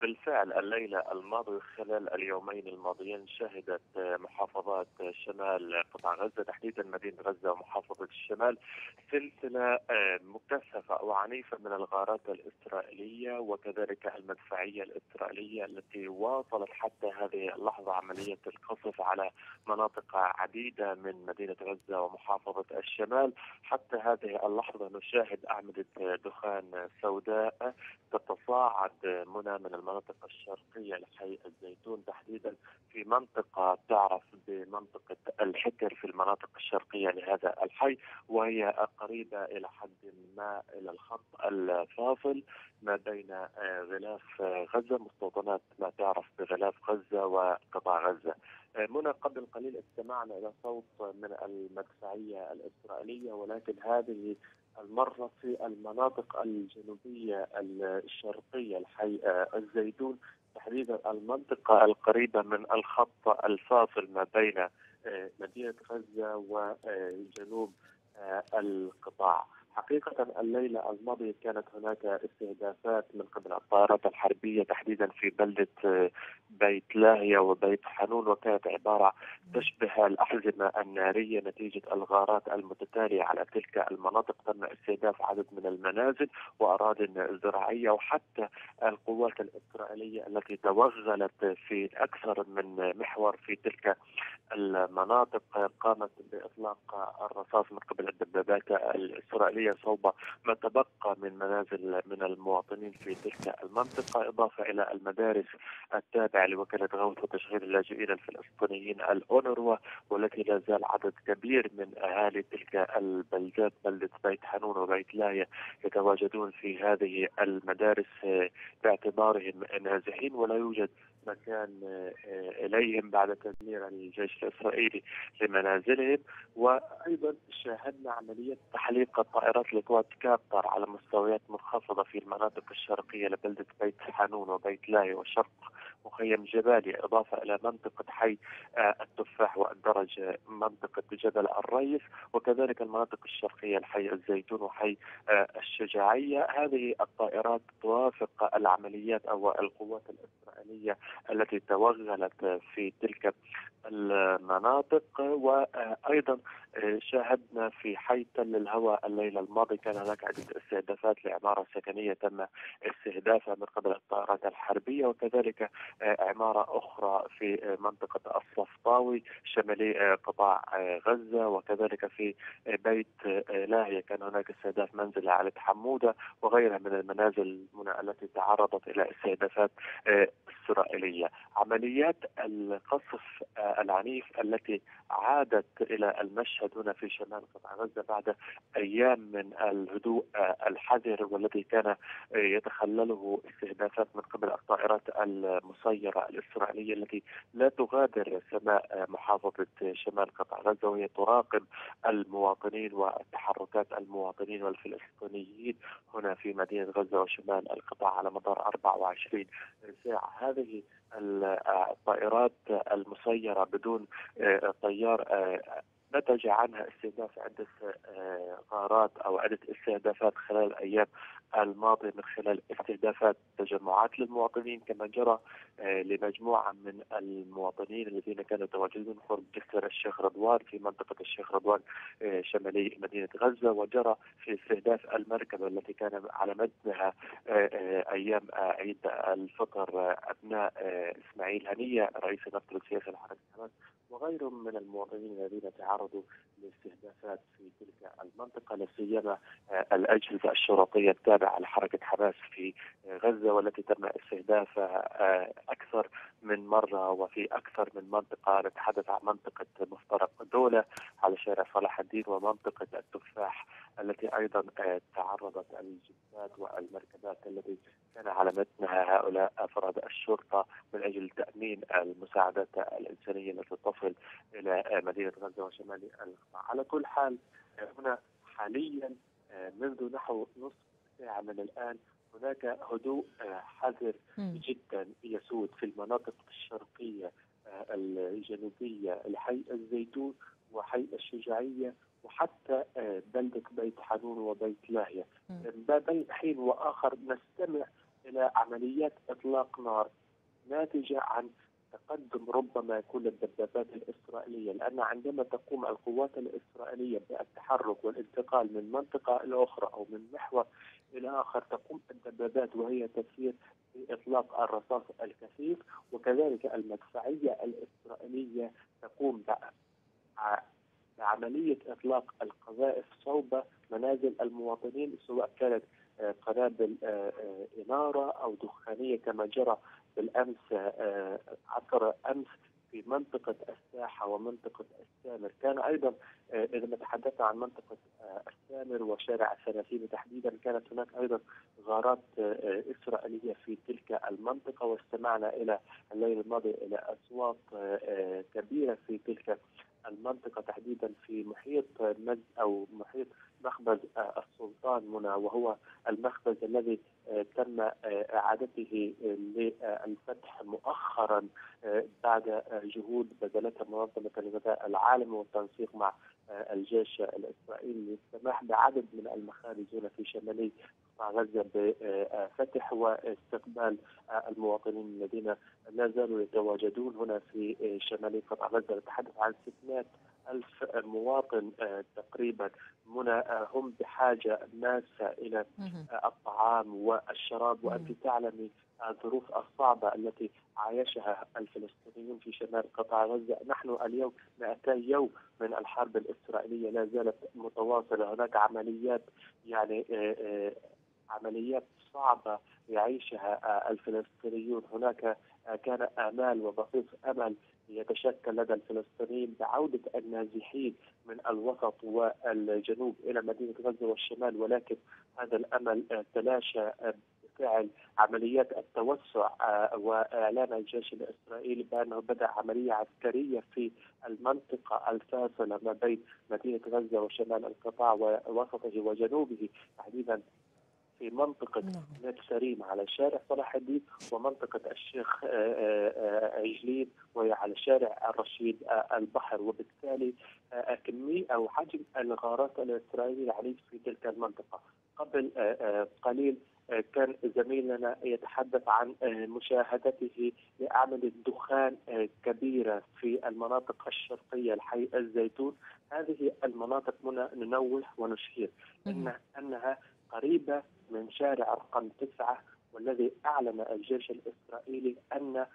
بالفعل الليلة الماضية خلال اليومين الماضيين شهدت محافظات شمال قطاع غزة تحديدا مدينة غزة ومحافظة الشمال سلسلة مكثفة وعنيفة من الغارات الإسرائيلية وكذلك المدفعية الإسرائيلية التي واصلت حتى هذه اللحظة عملية القصف على مناطق عديدة من مدينة غزة ومحافظة الشمال. حتى هذه اللحظة نشاهد أعمدة دخان سوداء تتصاعد من المناطق الشرقية لحي الزيتون تحديدا في منطقة تعرف بمنطقة الحكر في المناطق الشرقية لهذا الحي، وهي قريبة إلى حد ما إلى الخط الفاصل ما بين غلاف غزة مستوطنات ما تعرف بغلاف غزة وقطاع غزة. منى قبل قليل استمعنا إلى صوت من المدفعية الإسرائيلية، ولكن هذه المرة في المناطق الجنوبية الشرقية لحي الزيتون تحديدا المنطقة القريبة من الخط الفاصل ما بين مدينة غزة وجنوب القطاع. حقيقة الليلة الماضية كانت هناك استهدافات من قبل الطائرات الحربية تحديدا في بلدة بيت لاهيا وبيت حانون، وكانت عبارة تشبه الأحزمة النارية نتيجة الغارات المتتالية على تلك المناطق. تم استهداف عدد من المنازل وأراضي زراعية، وحتى القوات الإسرائيلية التي توغلت في أكثر من محور في تلك المناطق قامت بإطلاق الرصاص من قبل الدبابات الإسرائيلية صوب ما تبقى من منازل من المواطنين في تلك المنطقة، إضافة إلى المدارس التابعة لوكالة غوث وتشغيل اللاجئين الفلسطينيين الأونروا، والتي لا زال عدد كبير من أهالي تلك البلدات بلدة بيت حانون وبيت لاهيا يتواجدون في هذه المدارس باعتبارهم نازحين ولا يوجد مكان إليهم بعد تدمير الجيش الإسرائيلي لمنازلهم. وأيضا شاهدنا عملية تحليق الطائرات لقوات كابتر على مستويات منخفضة في المناطق الشرقية لبلدة بيت حانون وبيت لاهي وشرق مخيم جباليا، إضافة إلى منطقة حي التفاح والدرج منطقة جبل الريف، وكذلك المناطق الشرقية لحي الزيتون وحي الشجاعية. هذه الطائرات توافق العمليات أو القوات الإسرائيلية التي توغلت في تلك المناطق. وأيضا شاهدنا في حي تل الهوى الليلة الماضي كان هناك عدة استهدافات لعمارة سكنية تم استهدافها من قبل الطائرات الحربية، وكذلك عمارة أخرى في منطقة الصفطاوي شمالي قطاع غزة، وكذلك في بيت لاهيا كان هناك استهداف منزل على حمودة وغيرها من المنازل التي تعرضت إلى استهدافات إسرائيلية. عمليات القصف العنيف التي عادت إلى المشهد هنا في شمال قطاع غزة بعد أيام من الهدوء الحذر والذي كان يتخلله استهدافات من قبل الطائرات المسيرة الإسرائيلية التي لا تغادر سماء محافظة شمال قطاع غزة، وهي تراقب المواطنين وتحركات المواطنين والفلسطينيين هنا في مدينة غزة وشمال القطاع على مدار 24 ساعة. هذه الطائرات المسيرة بدون طيار نتج عنها استهداف عدة غارات أو عدة استهدافات خلال الأيام الماضية من خلال استهدافات تجمعات للمواطنين، كما جرى لمجموعة من المواطنين الذين كانوا يتواجدون قرب جسر الشيخ رضوان في منطقة الشيخ رضوان شمالي مدينة غزة، وجرى في استهداف المركبة التي كان على متنها أيام عيد الفطر أبناء إسماعيل هنية رئيس المكتب السياسي لحركة حماس وغيرهم من المواطنين الذين تعرضوا لاستهدافات في تلك المنطقة، لا سيما الأجهزة الشرطية التابعة لحركة حماس في غزة والتي تم استهدافها أكثر من مرة وفي أكثر من منطقة. نتحدث عن منطقة مفترق دولة على شارع صلاح الدين ومنطقة التفاح التي أيضا تعرضت الجثات والمركبات التي كان على متنها هؤلاء أفراد الشرطة من أجل تأمين المساعدات الإنسانية التي تصل إلى مدينة غزة وشمال القطاع. على كل حال هنا حاليا منذ نحو نصف ساعة من الآن هناك هدوء حذر جدا يسود في المناطق الشرقية الجنوبية لحي الزيتون وحي الشجاعية وحتى بلدة بيت حانون وبيت لاهيا. بين حين وآخر نستمع إلى عمليات إطلاق نار ناتجة عن تقدم ربما يكون للدبابات الإسرائيلية، لأن عندما تقوم القوات الإسرائيلية بالتحرك والانتقال من منطقة إلى أخرى أو من محور إلى آخر، تقوم الدبابات وهي تسير بإطلاق الرصاص الكثيف، وكذلك المدفعية الإسرائيلية تقوم بعملية إطلاق القذائف صوب منازل المواطنين، سواء كانت قنابل إنارة أو دخانية كما جرى بالأمس عصر أمس في منطقة الساحة ومنطقة السامر. كان أيضا إذا نتحدث عن منطقة السامر وشارع الثلاثين تحديدا، كانت هناك أيضا غارات إسرائيلية في تلك المنطقة، واستمعنا إلى الليل الماضي إلى أصوات كبيرة في تلك المنطقة تحديدا في محيط أو محيط مخبز السلطان منى، وهو المخبز الذي تم إعادته للفتح مؤخرا بعد جهود بذلتها منظمة الغذاء العالمي والتنسيق مع الجيش الإسرائيلي للسماح بعدد من المخابز هنا في شمالي قطاع غزة بفتح واستقبال المواطنين الذين لا زالوا يتواجدون هنا في شمالي قطاع غزة. نتحدث عن 600,000 مواطن تقريبا منى، هم بحاجة ماسة إلى الطعام والشراب، وأنت تعلمي الظروف الصعبة التي عايشها الفلسطينيون في شمال قطاع غزة. نحن اليوم 200 يوم من الحرب الإسرائيلية لا زالت متواصلة، هناك عمليات عمليات صعبة يعيشها الفلسطينيون. هناك كان آمال وبصيص أمل يتشكل لدى الفلسطينيين بعودة النازحين من الوسط والجنوب إلى مدينة غزة والشمال، ولكن هذا الأمل تلاشى بفعل عمليات التوسع وإعلان الجيش الإسرائيلي بأنه بدأ عملية عسكرية في المنطقة الفاصلة ما بين مدينة غزة وشمال القطاع ووسطه وجنوبه، تحديدا في منطقة نت سريم على شارع صلاح الدين ومنطقة الشيخ عجلين وهي على شارع الرشيد البحر. وبالتالي كمية أو حجم الغارات الإسرائيلية العنيف في تلك المنطقة. قبل قليل كان زميلنا يتحدث عن مشاهدته لأعمدة دخان كبيرة في المناطق الشرقية لحي الزيتون. هذه المناطق ننوه ونشير أنها قريبة من شارع رقم 9، والذي أعلن الجيش الإسرائيلي أن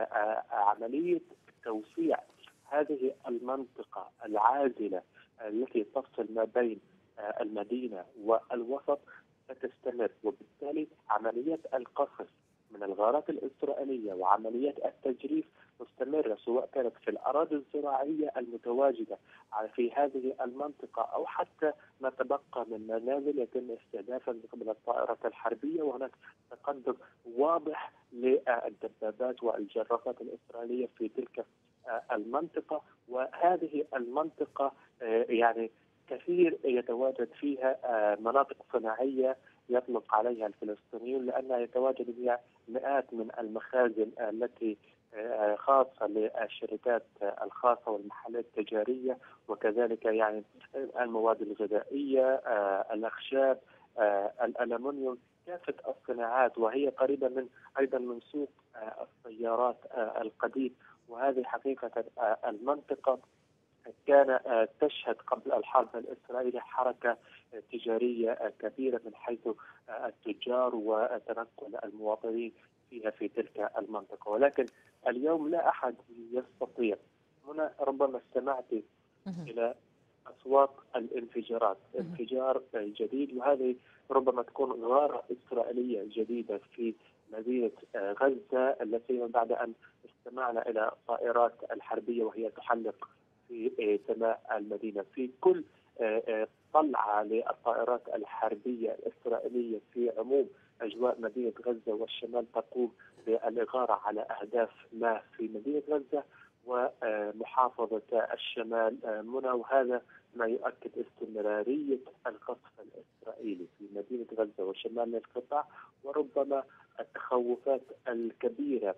عملية توسيع هذه المنطقة العازلة التي تفصل ما بين المدينة والوسط ستستمر، وبالتالي عمليات القصف من الغارات الإسرائيلية وعمليات التجريف مستمرة، سواء كانت في الأراضي الزراعية المتواجدة في هذه المنطقة أو حتى ما تبقى من منازل يتم استهدافها من قبل الطائرات الحربية. وهناك تقدم واضح للدبابات والجرافات الإسرائيلية في تلك المنطقة. وهذه المنطقة يعني كثير يتواجد فيها مناطق صناعية يطلق عليها الفلسطينيون، لأنها يتواجد فيها مئات من المخازن التي خاصة للشركات الخاصة والمحلات التجارية، وكذلك يعني المواد الغذائية، الأخشاب، الألمنيوم، كافة الصناعات، وهي قريبة من أيضا من سوق السيارات القديم. وهذه حقيقة المنطقة كان تشهد قبل الحرب الإسرائيلية حركة تجارية كبيرة من حيث التجار وتنقل المواطنين فيها في تلك المنطقة، ولكن اليوم لا أحد يستطيع. هنا ربما استمعت إلى أصوات الانفجارات، انفجار جديد، وهذه ربما تكون غارة إسرائيلية جديدة في مدينة غزة التي بعد أن استمعنا إلى الطائرات الحربية وهي تحلق في سماء المدينة. في كل طلعة للطائرات الحربية الإسرائيلية في عموم أجواء مدينة غزة والشمال تقوم بالإغارة على أهداف ما في مدينة غزة ومحافظة الشمال منى، وهذا ما يؤكد استمرارية القصف الإسرائيلي في مدينة غزة وشمال القطاع، وربما التخوفات الكبيرة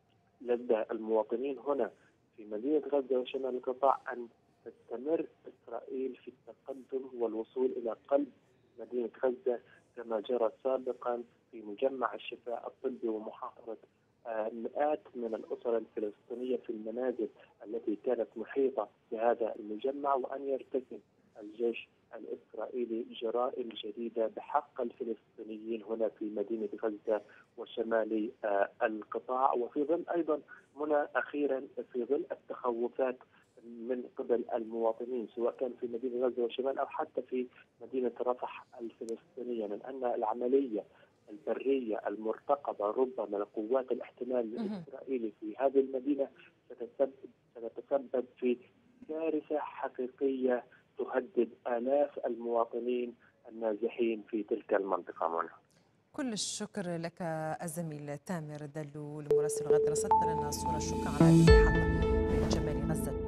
لدى المواطنين هنا في مدينة غزة وشمال القطاع أن تستمر إسرائيل في التقدم والوصول إلى قلب مدينة غزة كما جرى سابقا في مجمع الشفاء الطبي ومحاصرة مئات من الأسر الفلسطينية في المنازل التي كانت محيطة بهذا المجمع، وأن يرتكب الجيش الإسرائيلي جرائم جديدة بحق الفلسطينيين هنا في مدينة غزة وشمال القطاع. وفي ظل أيضا منى أخيرا في ظل التخوفات من قبل المواطنين سواء كان في مدينة غزة وشمال أو حتى في مدينة رفح الفلسطينية من أن العملية البرية المرتقبة ربما لقوات الاحتلال الإسرائيلي في هذه المدينة ستتسبب في كارثة حقيقية تهدد آلاف المواطنين النازحين في تلك المنطقة منها. كل الشكر لك الزميل تامر دلو مراسل غد، رصدت لنا صورة. شكرا على هذه الحلقة من جمال غزة.